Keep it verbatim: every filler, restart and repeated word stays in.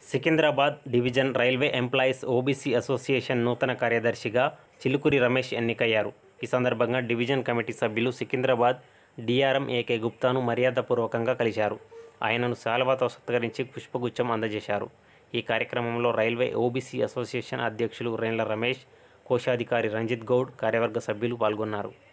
Secunderabad division railway employees OBC association నూతన కార్యదర్శిగా చిలుకూరి రమేష్ ఎన్నికయ్యారు. ఈ సందర్భంగా డివిజన్ కమిటీ సభ్యులు సికింద్రాబాద్ డిఆర్ఎం ఏకే గుప్తాను మర్యాదపూర్వకంగా కలిశారు. ఆయనను శాలువాతో సత్కరించి పుష్పగుచ్చం అందజేశారు. ఈ కార్యక్రమంలో రైల్వే ఓబీసీ అసోసియేషన్ అధ్యక్షులు రేండ్ల రమేష్, కోశాధికారి రంజిత్ గౌడ్, కార్యవర్గ సభ్యులు పాల్గొన్నారు.